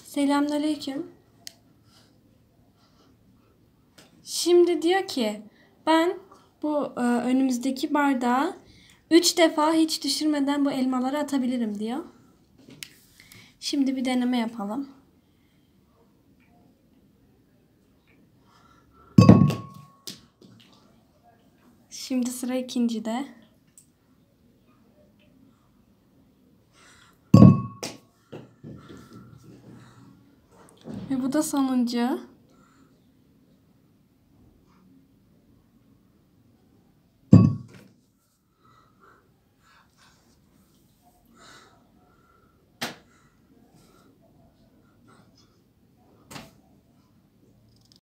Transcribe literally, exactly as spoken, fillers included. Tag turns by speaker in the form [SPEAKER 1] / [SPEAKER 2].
[SPEAKER 1] Selamünaleyküm. Şimdi diyor ki ben bu e, önümüzdeki bardağa üç defa hiç düşürmeden bu elmaları atabilirim diyor. Şimdi bir deneme yapalım. Şimdi sıra ikincide. Ve bu da sonuncu.